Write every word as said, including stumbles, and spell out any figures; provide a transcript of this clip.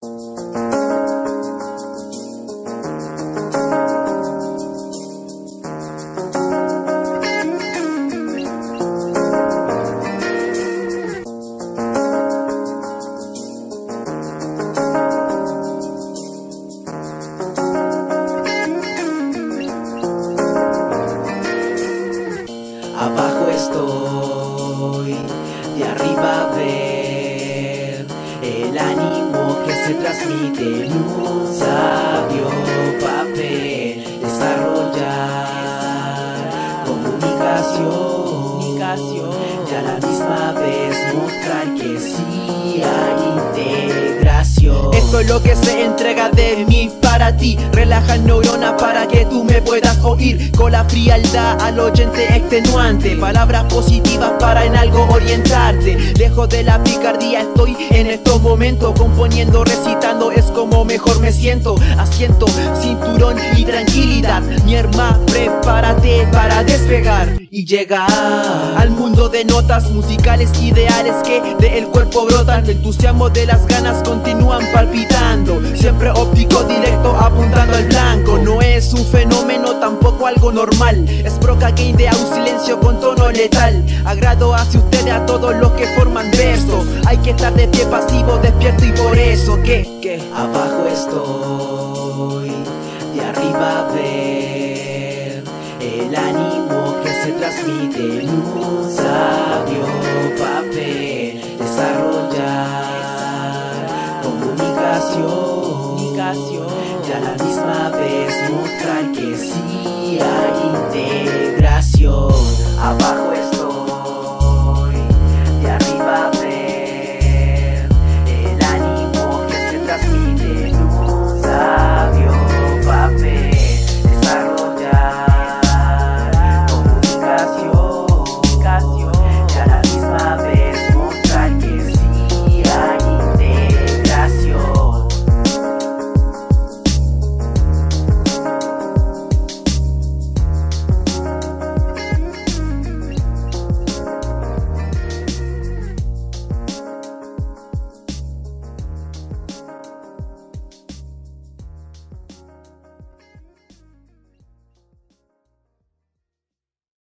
Abajo estoy, de arriba ver el ánimo que se transmite en un sabio papel. Desarrollar comunicación y a la misma vez mostrar que sí hay integración. Esto es lo que se entrega de mí para ti. Relaja neuronas para que tú me puedas oír. Con la frialdad al oyente extenuante. Palabras positivas para en algo orientarte. Lejos de la picardía estoy en estos momentos. Componiendo, recitando es como mejor me siento. Asiento, cinturón y tranquilidad. Mi hermano, prepárate para despegar y llegar al mundo de notas musicales ideales que del cuerpo brotan. El entusiasmo de las ganas continúan palpitando. Siempre óptico directo apuntando al blanco. No es un fenómeno, tampoco algo normal. Es broca que idea un silencio con tono letal. Agrado hacia ustedes a todos los que forman versos. Hay que estar de pie pasivo, despierto y por eso que, que Abajo estoy, de arriba ver el ánimo que se transmite en un sabio papel. Desarrollar comunicación y a la misma vez mostrar que sí hay interés.